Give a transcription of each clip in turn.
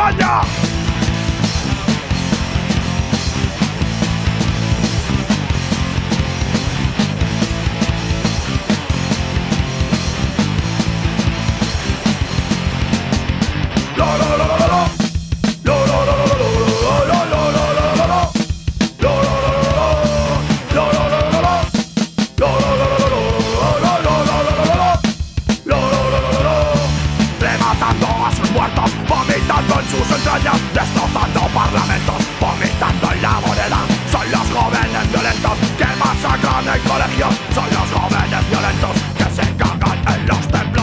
España. Rematando a sus muertos, vomitando en sus entrañas, destrozando parlamentos, vomitando en la moneda. Son los jóvenes violentos que masacran en colegios, son los jóvenes violentos que se cagan en los templos.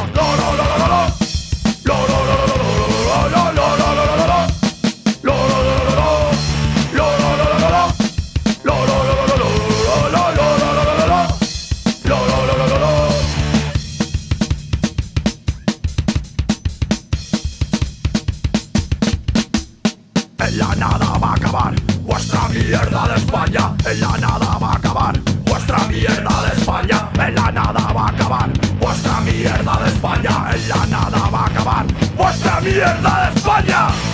En la nada va a acabar vuestra mierda de España. En la nada va a acabar vuestra mierda de España. En la nada va a acabar vuestra mierda de España. En la nada va a acabar vuestra mierda de España.